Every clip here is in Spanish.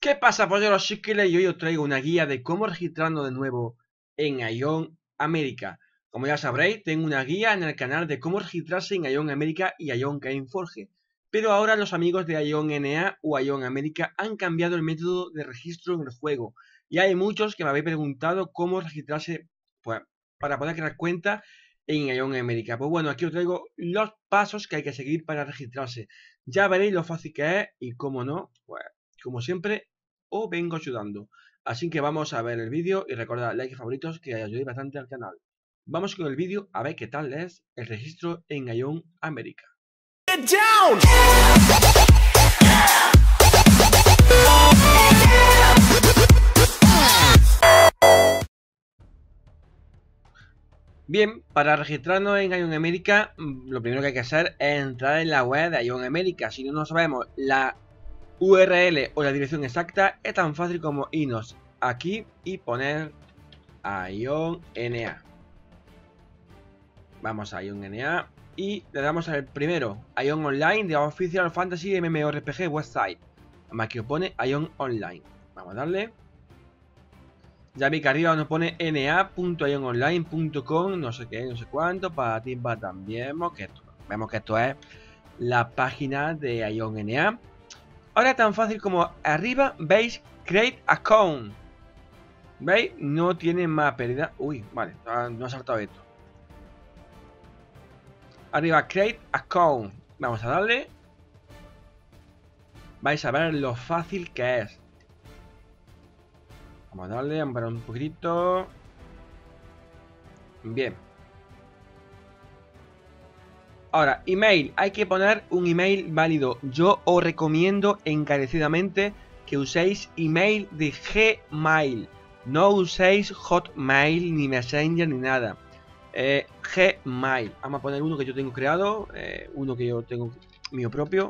¿Qué pasa, polleros chiquiles? Y hoy os traigo una guía de cómo registrarnos de nuevo en Ion América. Como ya sabréis, tengo una guía en el canal de cómo registrarse en Ion América y Ion Gameforge. Pero ahora los amigos de Ion NA o Ion América han cambiado el método de registro en el juego. Y hay muchos que me habéis preguntado cómo registrarse pues, para poder crear cuenta en Ion América. Pues bueno, aquí os traigo los pasos que hay que seguir para registrarse. Ya veréis lo fácil que es y cómo no, pues como siempre os vengo ayudando. Así que vamos a ver el vídeo y recordad like y favoritos que ayudéis bastante al canal. Vamos con el vídeo a ver qué tal es el registro en Ion América. Get down. Bien, para registrarnos en Ion América, lo primero que hay que hacer es entrar en la web de Ion América. Si no sabemos la URL o la dirección exacta, es tan fácil como irnos aquí y poner Ion NA. Vamos a Ion NA y le damos al primero, Ion Online de Official Fantasy MMORPG Website. Aquí os pone Ion Online. Vamos a darle. Ya vi que arriba nos pone na.iononline.com, no sé qué, no sé cuánto, para ti va también. Vemos que esto es la página de Ion NA. Ahora tan fácil como arriba veis Create Account. ¿Veis? No tiene más pérdida. Uy, vale, no ha saltado esto. Arriba Create Account. Vamos a darle. Vais a ver lo fácil que es. Vamos a darle, vamos a ver un poquitito. Bien. Ahora, email. Hay que poner un email válido. Yo os recomiendo encarecidamente que uséis email de Gmail. No uséis Hotmail, ni Messenger, ni nada. Gmail. Vamos a poner uno que yo tengo creado. Uno que yo tengo mío propio.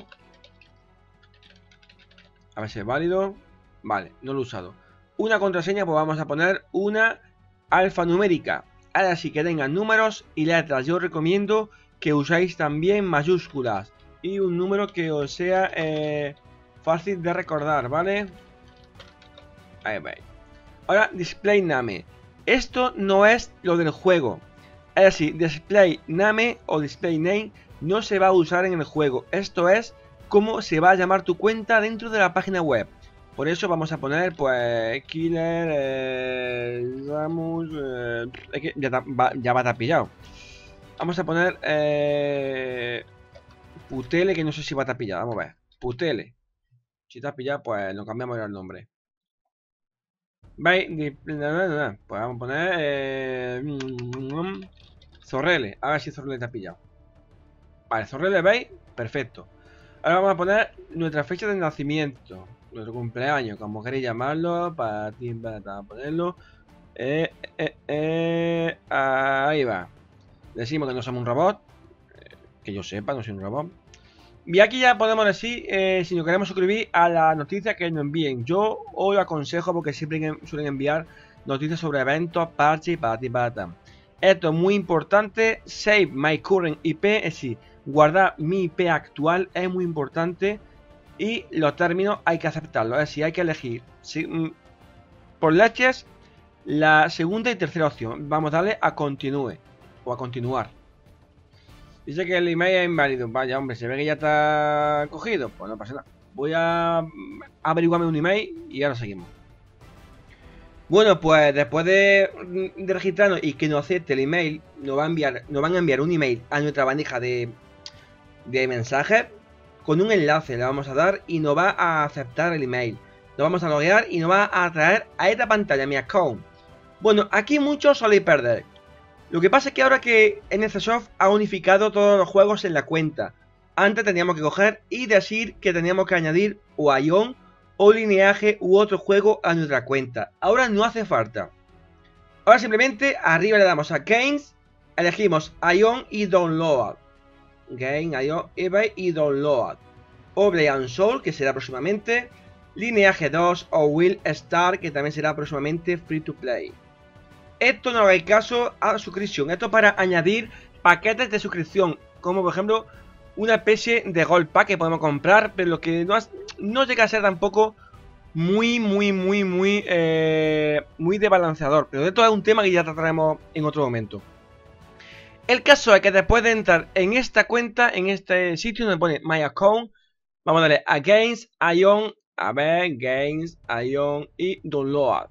A ver si es válido. Vale, no lo he usado. Una contraseña, pues vamos a poner una alfanumérica. Ahora sí que tengan números y letras. Yo os recomiendo que usáis también mayúsculas. Y un número que os sea fácil de recordar, ¿vale? Ahí veis. Ahora, display name. Esto no es lo del juego. Es decir, display name o display name no se va a usar en el juego. Esto es cómo se va a llamar tu cuenta dentro de la página web. Por eso vamos a poner, pues, Killer Samus. Es que ya va a estar pillado. Vamos a poner Putele, que no sé si va a estar pillado. Vamos a ver. Putele. Si está pillado, pues lo cambiamos el nombre. ¿Veis? Pues vamos a poner Zorrele. A ver si Zorrele está pillado. Vale, Zorrele, ¿veis? Perfecto. Ahora vamos a poner nuestra fecha de nacimiento. Nuestro cumpleaños, como queréis llamarlo. Para ponerlo. Ahí va. Decimos que no somos un robot. Que yo sepa, no soy un robot. Y aquí ya podemos decir si nos queremos suscribir a la noticia que nos envíen. Yo os lo aconsejo porque siempre suelen enviar noticias sobre eventos, parches y patata. Esto es muy importante. Save my current IP, es decir, guardar mi IP actual es muy importante. Y los términos hay que aceptarlos, es decir, hay que elegir por leches la segunda y tercera opción. Vamos a darle a continúe o a continuar. Dice que el email es inválido. Vaya, hombre, se ve que ya está cogido. Pues no pasa nada. Voy a averiguarme un email y ahora seguimos. Bueno, pues después de registrarnos y que nos acepte el email, nos van a enviar un email a nuestra bandeja de mensajes con un enlace. Le vamos a dar y nos va a aceptar el email. Nos vamos a loguear y nos va a traer a esta pantalla, mi account. Bueno, aquí muchos soléis perder. Lo que pasa es que ahora que NCSoft ha unificado todos los juegos en la cuenta. Antes teníamos que coger y decir que teníamos que añadir o Ion o Lineage u otro juego a nuestra cuenta. Ahora no hace falta. Ahora simplemente arriba le damos a Games, elegimos Ion y Download. Game, Ion, eBay y Download. O Blade and Soul, que será próximamente. Lineage 2 o Will Star, que también será próximamente free to play. Esto no hagáis caso a suscripción. Esto para añadir paquetes de suscripción. Como por ejemplo una especie de Gold Pack que podemos comprar. Pero lo que no llega a ser tampoco muy desbalanceador. Pero esto es un tema que ya trataremos en otro momento. El caso es que después de entrar en esta cuenta, en este sitio donde pone My Account, vamos a darle a Games, Ion, a ver, Games, Ion y Download.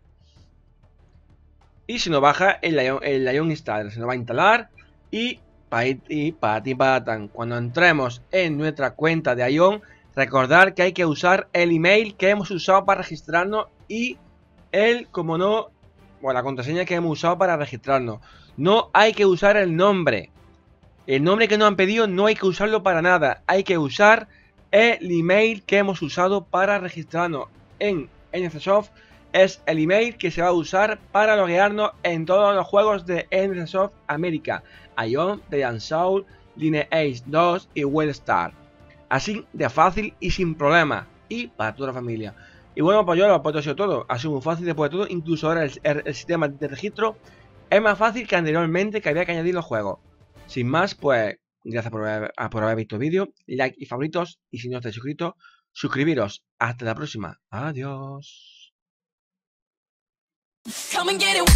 Y se nos baja el Ion Installer, se nos va a instalar y patatan. Cuando entremos en nuestra cuenta de Ion, recordar que hay que usar el email que hemos usado para registrarnos y como no, la contraseña que hemos usado para registrarnos. No hay que usar el nombre. El nombre que nos han pedido no hay que usarlo para nada. Hay que usar el email que hemos usado para registrarnos en NCSoft. Es el email que se va a usar para loguearnos en todos los juegos de NCSoft América, Ion, Dead Soul, Lineage 2 y Wellstar. Así de fácil y sin problema. Y para toda la familia. Y bueno, pues yo lo ha sido todo. Ha sido muy fácil después de todo. Incluso ahora el sistema de registro es más fácil que anteriormente, que había que añadir los juegos. Sin más, pues gracias por haber visto el vídeo. Like y favoritos. Y si no estáis suscritos, suscribiros. Hasta la próxima. Adiós. Come and get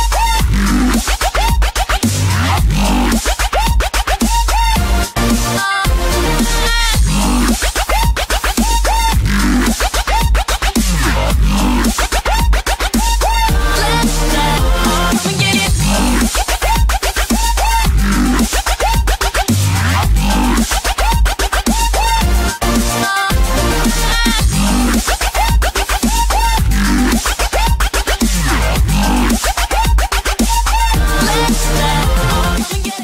it.